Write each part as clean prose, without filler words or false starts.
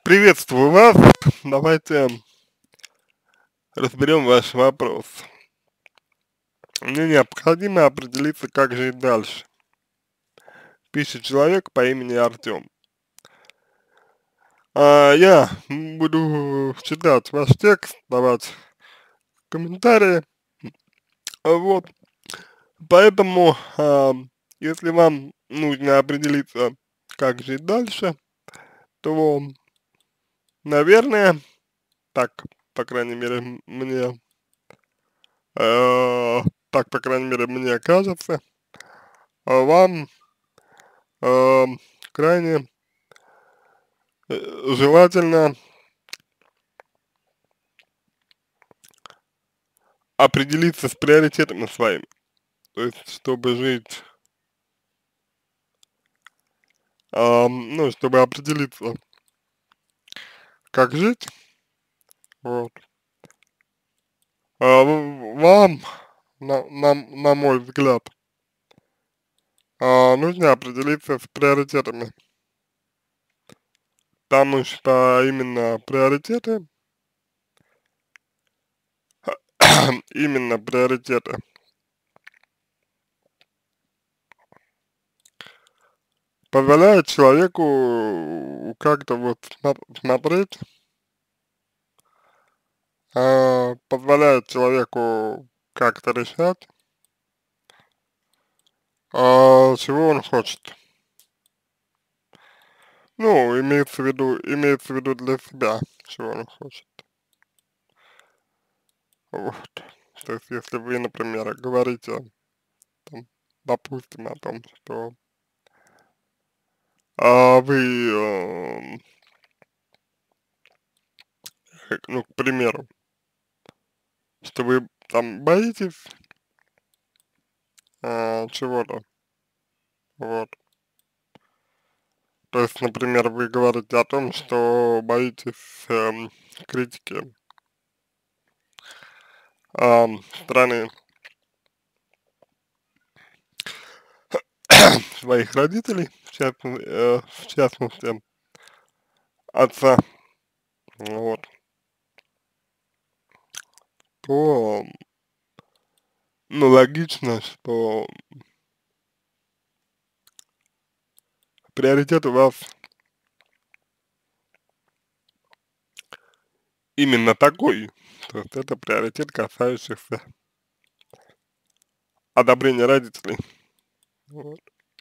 Приветствую вас. Давайте разберем ваш вопрос. Мне необходимо определиться, как жить дальше. Пишет человек по имени Артем. Я буду читать ваш текст, давать комментарии. Вот. Поэтому, если вам нужно определиться, как жить дальше, то, наверное, так, по крайней мере, так, по крайней мере, мне кажется, вам э, крайне желательно определиться с приоритетами своими. То есть, чтобы жить, ну, чтобы определиться, как жить, вот, вам, на мой взгляд, нужно определиться с приоритетами, потому что именно приоритеты, именно приоритеты позволяют человеку как-то вот смотреть, позволяют человеку как-то решать, чего он хочет. Ну, имеется в виду для себя, чего он хочет. Вот. То есть, если вы, например, говорите, там, допустим, о том, что вы, ну, к примеру, что вы там боитесь чего-то, вот. То есть, например, вы говорите о том, что боитесь критики страны своих родителей, в частности, отца, вот, то, ну, логично, что приоритет у вас именно такой, то есть это приоритет, касающийся одобрения родителей, вот.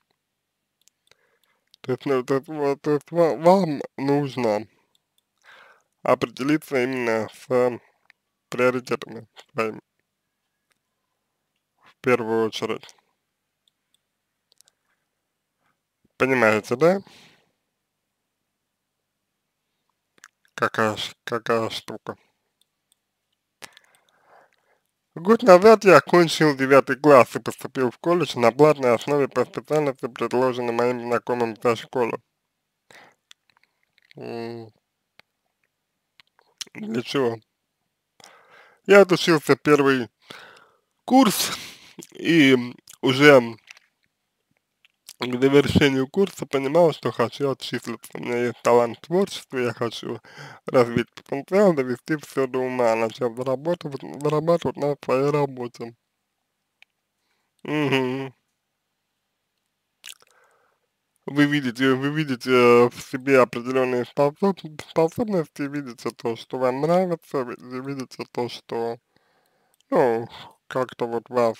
То есть, ну, то есть вам нужно определиться именно с приоритетами своими, в первую очередь. Понимаете, да? Какая штука. Год назад я окончил 9 класс и поступил в колледж на платной основе по специальности, предложенной моим знакомым со школы. Для чего? Я отучился первый курс и уже к завершению курса понимал, что хочу отчислиться. У меня есть талант в творчестве, я хочу развить потенциал, довести все до ума, начав зарабатывать на своей работе. Мгм. Вы видите в себе определенные способности, видите то, что вам нравится, видите то, что, ну, как-то вот вас,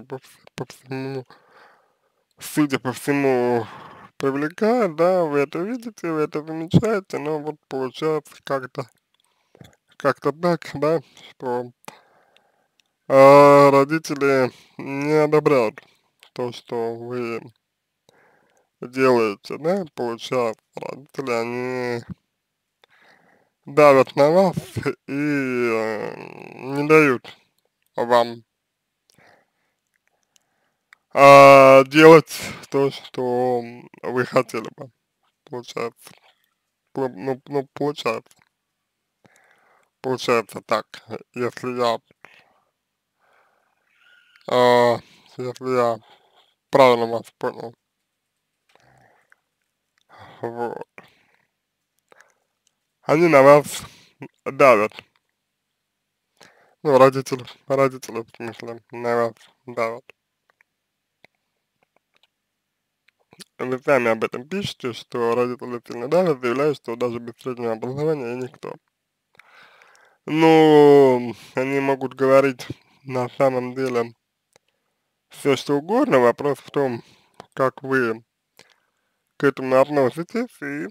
судя по всему, привлекает, да, вы это видите, вы это замечаете, но вот получается как-то так, да, что родители не одобряют то, что вы делаете, да, получается, родители, они давят на вас и не дают вам делать то, что вы хотели бы, получается, получается так, если я, а, если я правильно вас понял, вот. они на вас давят, ну, родители, в смысле, на вас давят. Вы сами об этом пишете, что родители сильно давят, заявляют, что даже без среднего образования никто. Ну, они могут говорить на самом деле все что угодно, вопрос в том, как вы к этому относитесь и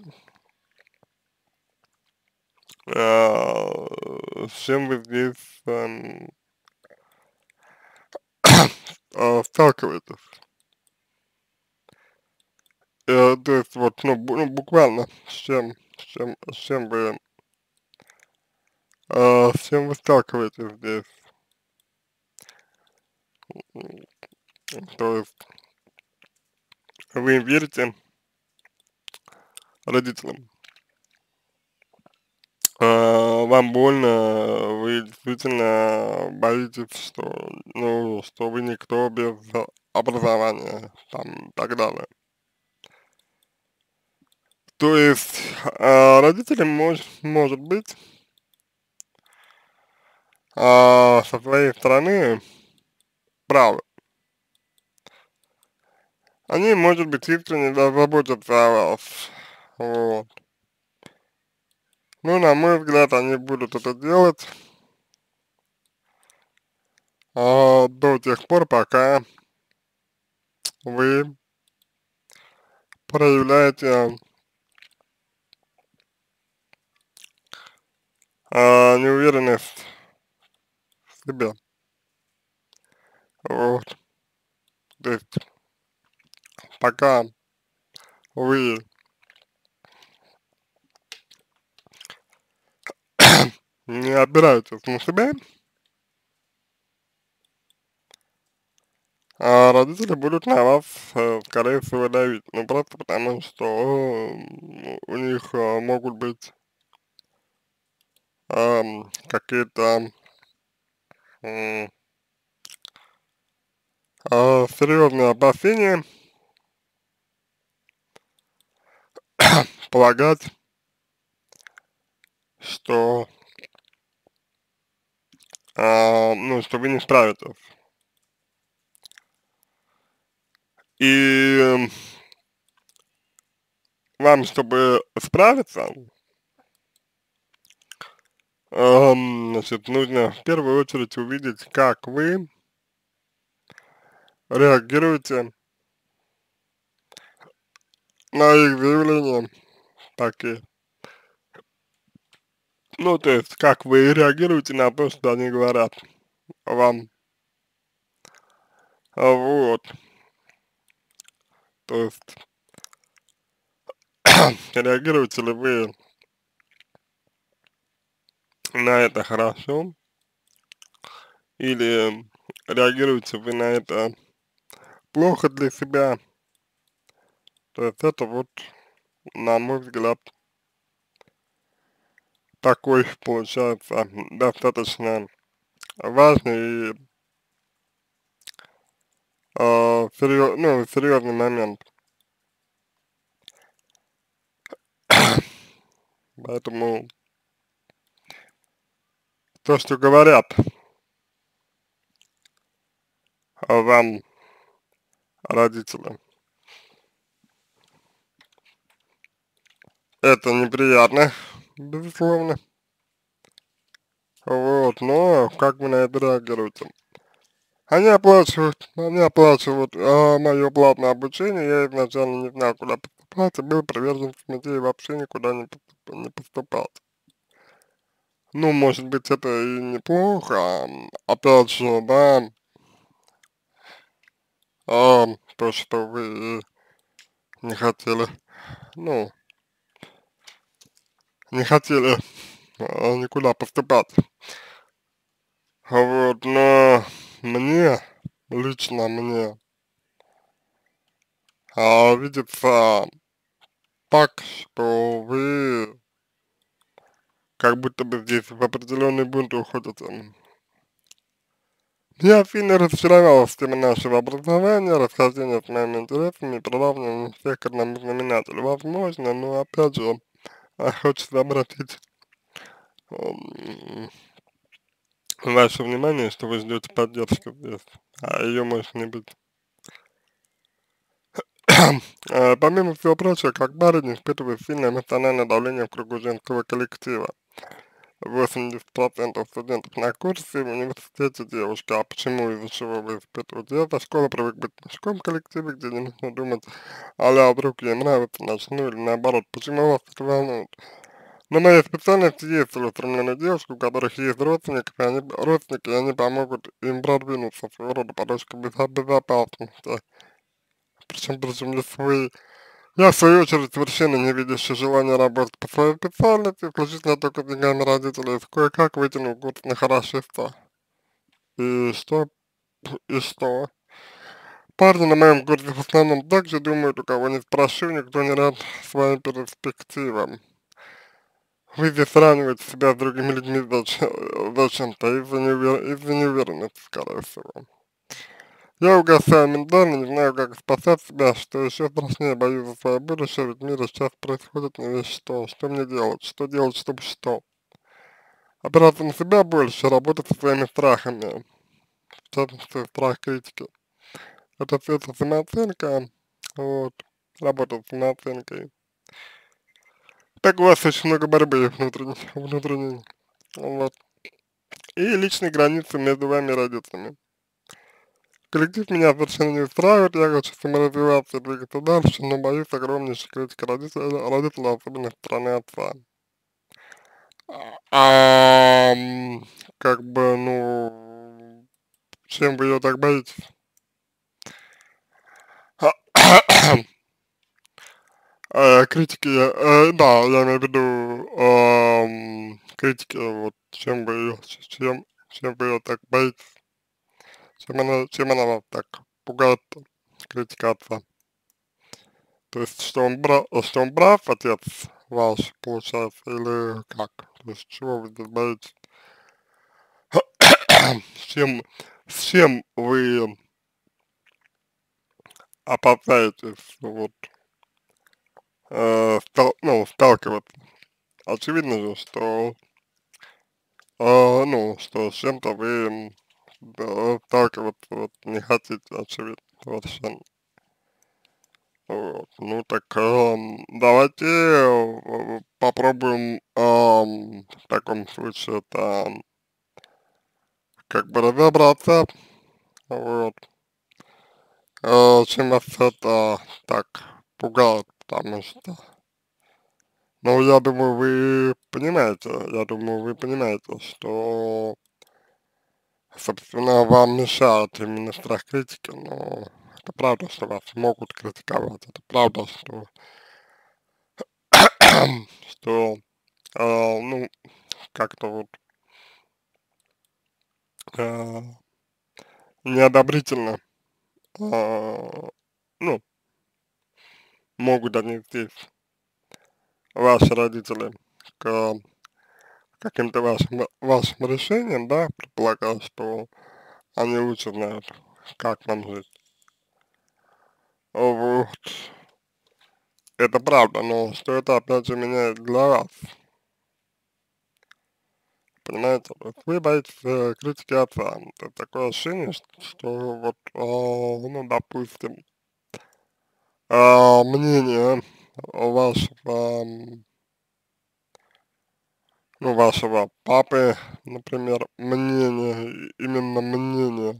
с чем вы здесь сталкиваетесь. То есть вот, ну, ну, буквально с чем вы сталкиваетесь здесь. То есть вы верите родителям, вам больно, вы действительно боитесь, что, ну, что вы никто без образования, там, и так далее. То есть, родители может быть, со своей стороны правы. Они, может быть, искренне заботятся о вас, вот. Ну, на мой взгляд, они будут это делать, до тех пор, пока вы проявляете, неуверенность в себе, вот. То есть, пока вы не опираетесь на себя, родители будут на вас, скорее всего, давить. Ну, просто потому, что у них могут быть какие-то серьезные опасения полагать, что, ну, что вы не справитесь. И вам, чтобы справиться, значит, нужно в первую очередь увидеть, как вы реагируете на их заявления такие. Ну, то есть, как вы реагируете на то, что они говорят вам. Вот. То есть, реагируете ли вы на это хорошо, или реагируете вы на это плохо для себя. То есть, это вот, на мой взгляд, такой получается достаточно важный и ну, серьезный момент. Поэтому то, что говорят вам родители, это неприятно, безусловно. Вот, но как вы на это реагируете? Они оплачивают мое платное обучение, я изначально не знал, куда поступать, и был приверженцем идеи вообще никуда не поступать. Ну, может быть, это и неплохо, опять же, да, то, что вы не хотели, ну, не хотели никуда поступать. Вот, но мне, лично мне, видится так, что вы как будто бы здесь в определенный бунт уходите. Я сильно разочаровалась в теме нашего образования, расхождения с моими интересами и приравнивания всех к одному знаменателю. Возможно, но опять же, хочется обратить м, ваше внимание, что вы ждете поддержки здесь, а ее может не быть. Помимо всего прочего, как парень испытывает сильное эмоциональное давление в кругу женского коллектива. 80% студентов на курсе в университете девушка. А почему, из-за чего вы испытываете? Я со школы привык быть в мужском коллективе, где не нужно думать, а вдруг ей нравится, начну или наоборот. Почему вас это волнует? На моей специальности есть целеустремленные девушки, у которых есть родственники, и они помогут им продвинуться, своего рода подушка безопасности. Причем если вы я, в свою очередь, совершенно не видящий желания работать по своей специальности, исключительно только с деньгами родителей, кое-как вытянул курс на хорошие 100. И что? И что? Парни на моем курсе в основном так же думают, у кого не спрошу, никто не рад своим перспективам. Вы здесь сравниваете себя с другими людьми зачем-то, из-за неуверенности, скорее всего. Я угасаю ментально, не знаю, как спасать себя, что еще страшнее, боюсь за свое будущее, ведь в мире сейчас происходит не весь что мне делать, чтобы что. Опираться на себя больше, работать со своими страхами, в частности, страх критики. Это все это самооценка, вот, работа с самооценкой. Так у вас очень много борьбы внутренней, вот. И личные границы между вами и родителями. Коллектив меня совершенно не устраивает, я хочу саморазвиваться и двигаться дальше, но боюсь огромнейшей критики родителей, особенно со стороны отца. Как бы, ну, чем вы ее так боитесь? Критики, да, я имею в виду, критики, вот, чем вы ее так боитесь? Чем она вас так пугает, критика отца? То есть, что он прав, отец ваш, получается, или как? То есть, чего вы здесь боитесь? С чем, с чем вы опасаетесь, вот, сталкиваться? Очевидно же, что, что с чем-то вы сталкиваться вот не хотите, очевидно, совершенно. Вот. Ну так давайте попробуем в таком случае это как бы разобраться, вот, чем вас это так пугает, потому что, ну, я думаю, вы понимаете, что, собственно, вам мешает именно страх критики, но это правда, что вас могут критиковать, это правда, что, ну, как-то вот э, неодобрительно, а, ну, могут отнестись ваши родители к каким-то вашим решениям, да, предполагаю, что они лучше знают, как нам жить. Вот, это правда, но что это опять же меняет для вас, понимаете? Вот вы боитесь критики отца, это такое ощущение, что вот, ну, допустим, мнение вашего, ну, вашего папы, например, мнение, именно мнение,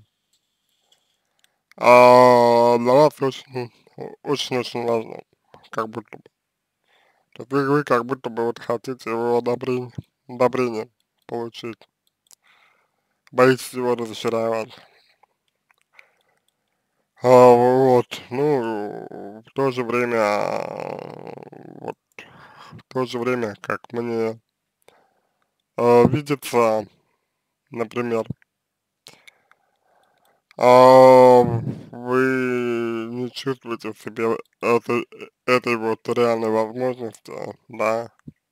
для вас очень-очень важно, как будто бы. То есть вы как будто бы вот хотите его одобрение получить, боитесь его разочаровать. Вот, ну, в то же время, в то же время, как мне видится, например, вы не чувствуете в себе этой вот реальной возможности, да,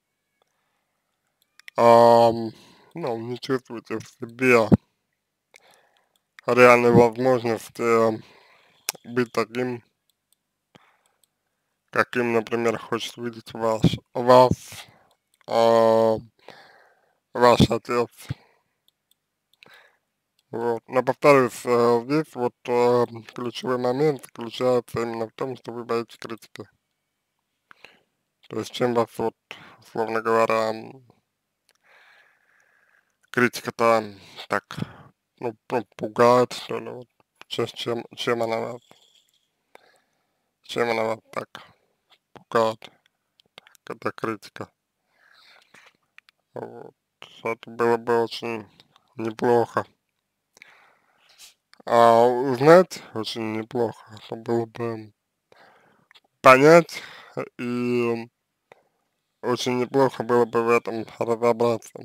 ну, не чувствуете в себе реальной возможности быть таким, каким, например, хочет видеть вас, а, ваш отец. Вот. Но повторюсь, здесь вот ключевой момент заключается именно в том, что вы боитесь критики. То есть чем вас вот, условно говоря, критика-то так, ну, пугает, что ли, вот, чем она вас так пугает, когда критика. Вот. Это было бы очень неплохо. Узнать очень неплохо, это было бы понять, и очень неплохо было бы в этом разобраться.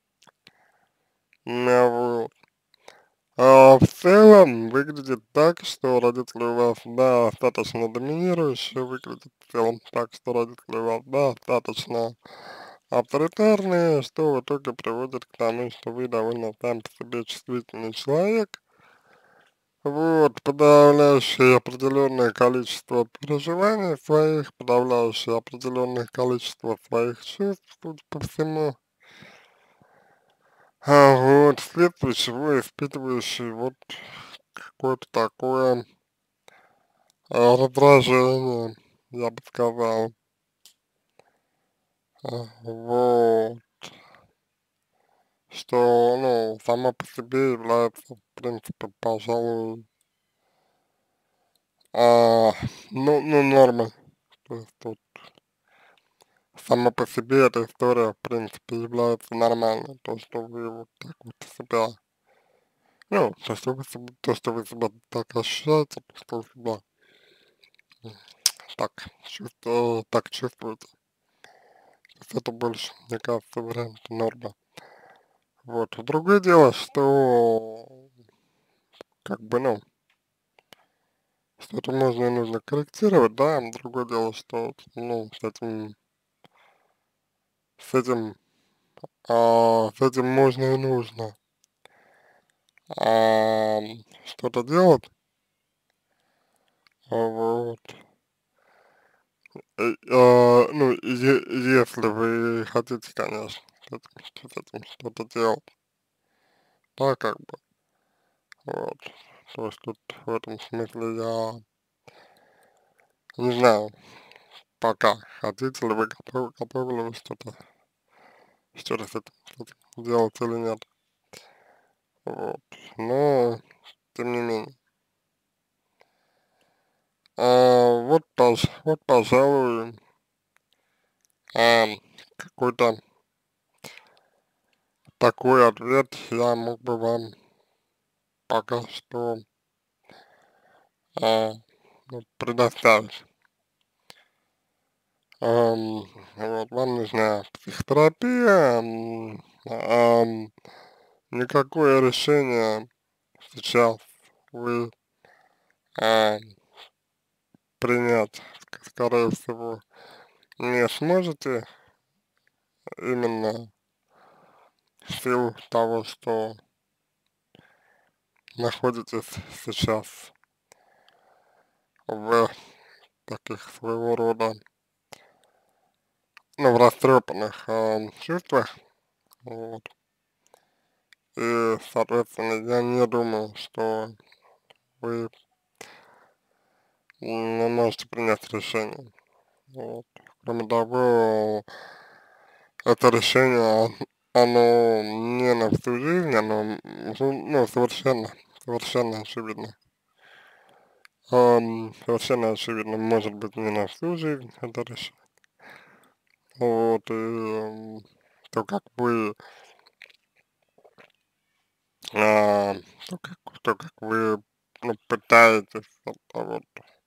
Вот. В целом выглядит так, что родители у вас достаточно доминирующие, выглядит в целом так, что родители у вас достаточно авторитарные, что в итоге приводит к тому, что вы довольно сам по себе чувствительный человек. Вот, подавляющее определенное количество переживаний своих, подавляющее определенное количество своих чувств, судя по всему. Вот, вследствие чего испытывающий вот какое-то такое раздражение, я бы сказал. Вот, что, ну, само по себе является, в принципе, пожалуй, а, ну, нормой. То есть тут сама по себе эта история, в принципе, является нормальной. То, что вы вот так вот себя, ну, то, что вы себя так ощущаете, то, что вы себя так чувствуете. То есть это больше, мне кажется, вариант норма. Вот. Другое дело, что, как бы, ну, что это можно и нужно корректировать, да, другое дело, что, ну, с этим, с этим можно и нужно а, что-то делать, вот. Ну, если вы хотите, конечно, с этим что-то делать, да, как бы, вот. То есть тут в этом смысле я не знаю, пока хотите ли вы, готовы ли вы что-то с этим делать или нет, вот. Но, тем не менее, вот, пожалуй, какой-то такой ответ я мог бы вам пока что а, ну, предоставить. Вот, вам нужна психотерапия, никакое решение сейчас вы а, принять, скорее всего, не сможете, именно в силу того, что находитесь сейчас в таких своего рода, ну, в растрепанных чувствах, вот. И, соответственно, я не думаю, что вы можете принять решение. Вот. Кроме того, это решение, оно не на всю жизнь, оно, ну, совершенно очевидно. Совершенно очевидно, может быть, не на всю жизнь это решение. Вот, и то, как вы, а, то, как вы, ну, пытаетесь, вот,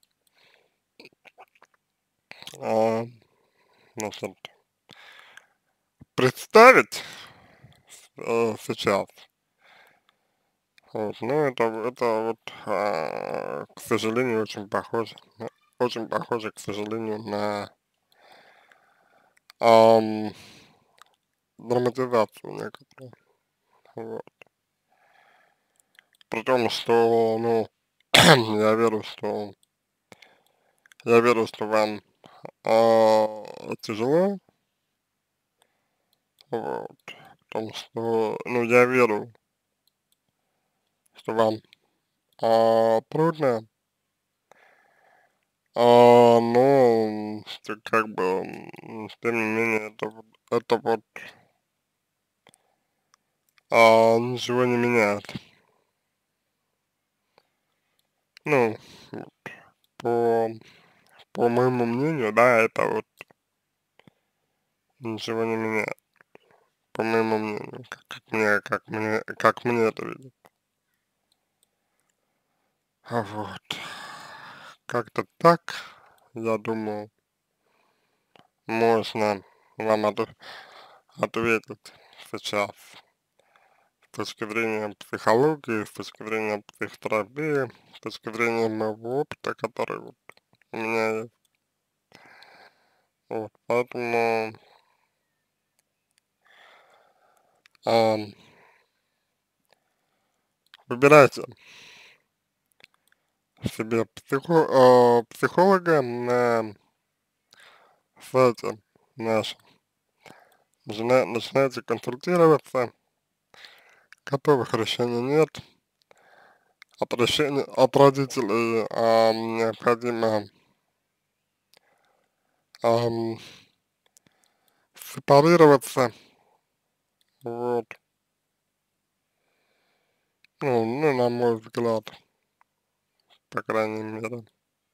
а, значит, представить сейчас. Вот, ну, это вот, к сожалению, очень похоже, к сожалению, на ам, драматизацию некоторую. Вот. При том, что, ну, я верю, что, вам тяжело, вот, том, что, ну, я верю, что вам трудно, но, что как бы, тем не менее, это вот ничего не меняет. Ну, по, по моему мнению, да, это вот ничего не меняет, по моему мнению, как мне это видится. Вот. Как-то так, я думаю, можно вам ответить сейчас с точки зрения психологии, с точки зрения психотерапии, с точки зрения моего опыта, который вот у меня есть. Вот, поэтому ам, выбирайте себе психолога на сайте нашем, начинайте консультироваться, готовых решений нет, от родителей необходимо ам, сепарироваться, вот, ну, на мой взгляд, по крайней мере.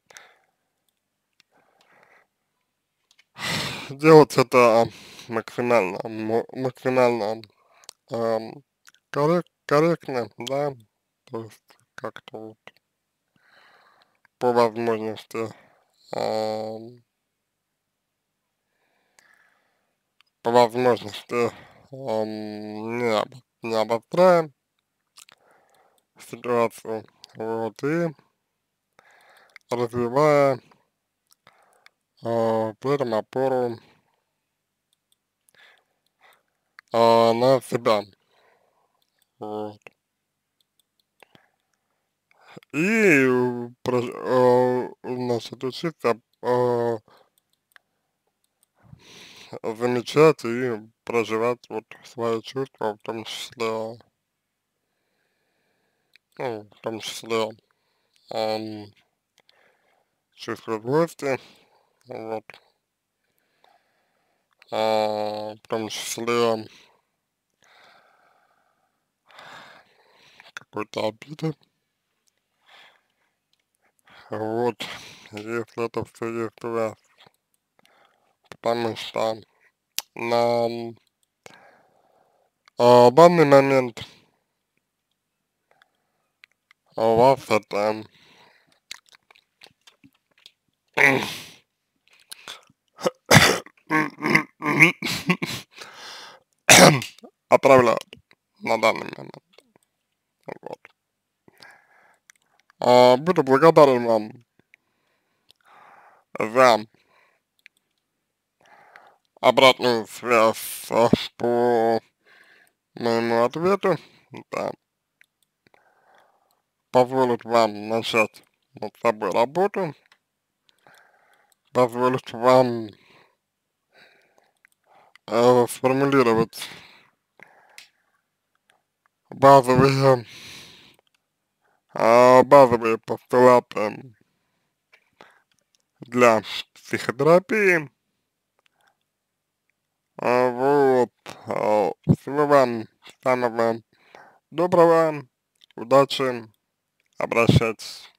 Делать это максимально ам, корректно, да, то есть как-то вот по возможности, ам, по возможности не обостряем ситуацию, вот, и развивая при этом опору на себя, вот. И значит, учиться замечать и проживать вот свои чувства, в том числе, ну, в том числе ам, чувство злости, вот, в том числе какой-то обиды, вот, если это все есть у вас, потому что на данный момент у вас это отправляют на данный момент, вот. Буду благодарен вам за обратную связь по моему ответу, да, позволит вам начать над собой работу, позволит вам сформулировать базовые, базовые постулаты для психотерапии. Вот, всего вам самого доброго, удачи, обращайтесь.